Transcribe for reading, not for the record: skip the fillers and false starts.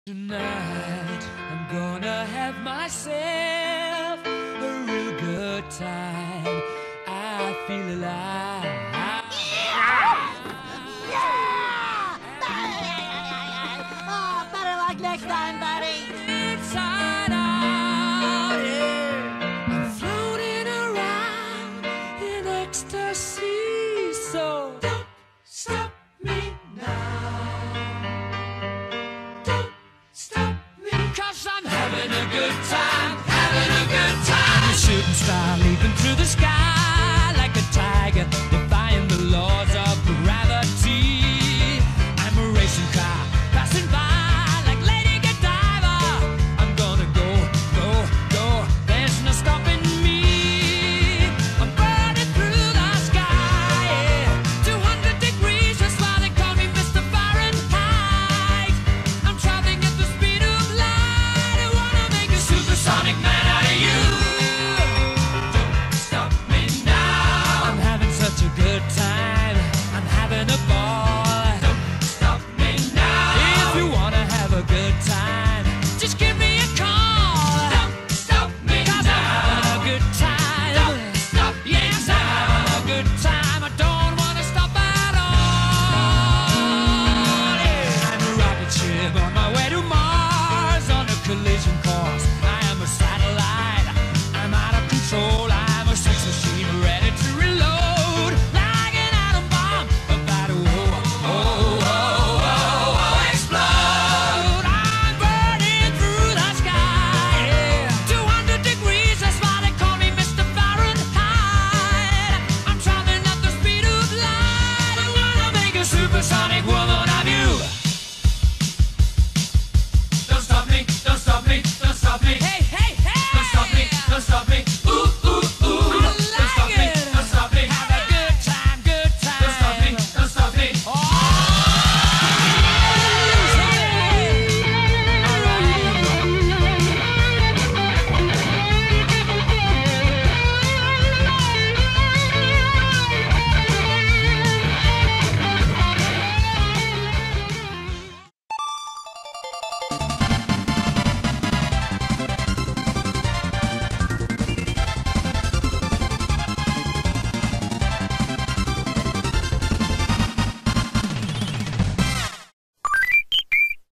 Tonight, I'm gonna have myself a real good time. I feel alive. Oh, better luck next time, buddy. Inside out, yeah. I'm floating around in ecstasy. So don't stop me now. Don't stop me, 'cause I'm having a good time, having a good time. Shooting star leaping